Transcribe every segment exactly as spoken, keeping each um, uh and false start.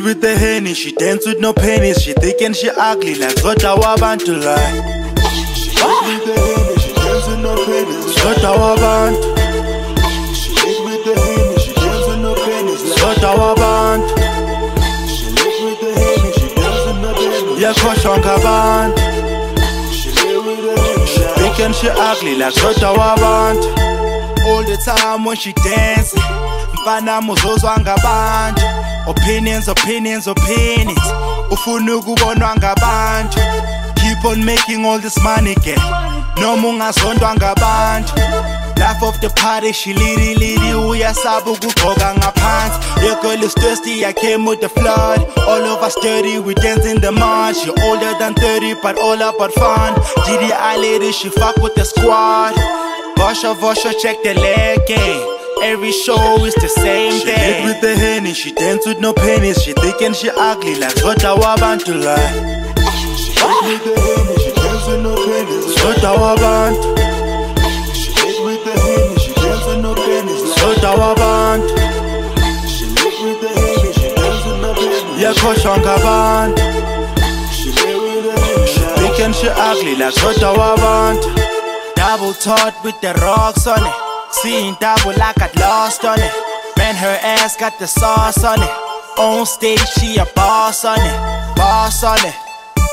with the henny, she dance with no pennies. She thick and she ugly like Zota Wabantu like. She lit with the henny, she dance with no pennies. Zota Wabantu. She lit with the henny, she dance with no pennies. Zota Wabantu. She lit with the henny, she dance with no pennies. Yeah, Koshonga Bantu. She lit with the henny, She thick and she ugly like Zota Wabantu. All the time when she dancing, mfana muzozwa ngabantu. Opinions, opinions, opinions. Ufuna ukubonwa ngabantu. Keep on making all this money, girl. Noma ungazondwa ngabantu. Life of the party, she litty litty. Uyasaba ukugqoka ngaphansi. Your girl is thirsty, I came with the flood. All of us dirty, we dance in the mud. She older than thirty, but all about fun. G D I lady, she fuck with the squad. Vosha, Vosha, check the leg game. Every show is the same thing. She lit with the henny, she dance with no pennies. She thick and she ugly like Zota Wabantu like. She lit with the henny, she dance with no pennies. Zota Wabantu. She lit with the henny, she dance with no pennies. Zota Wabantu. She lit with the henny, she dance with no pennies. Yeah, Koshonga Bantu. She lit with the henny, She thick and she ugly like Zota Wabantu. Double taught with the rocks on it. Seeing double like I lost on it. Man, her ass got the sauce on it. On stage, she a boss on it. Boss on it.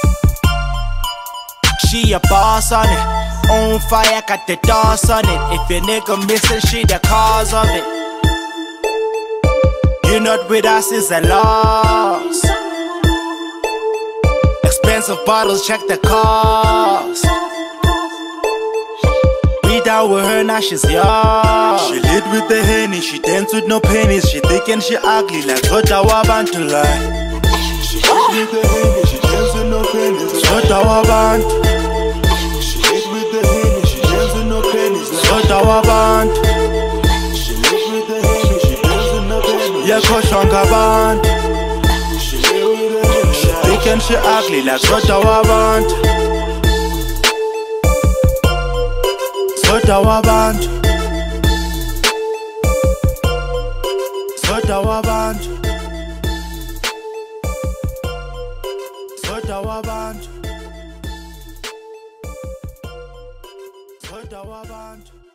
She a boss on it. On fire, got the doors on it. If your nigga missing, she the cause of it. You not with us is a loss. Expensive bottles, check the cost. Down with her, now she's yours. She lit with the henny, she dance with no pennies. She thick and she ugly like Zota Wabantu like. She lit with the henny, she dance with no pennies. Zota Wabantu. She lit with the henny, she dance with no pennies. Zota Wabantu. She lit with the henny, she dance with no pennies. Yeah, Koshonga Bantu. She lit with the henny, she thick and she ugly like Zota Wabantu. Zota Wabantu. Zota Wabantu. Zota Wabantu. Zota Wabantu.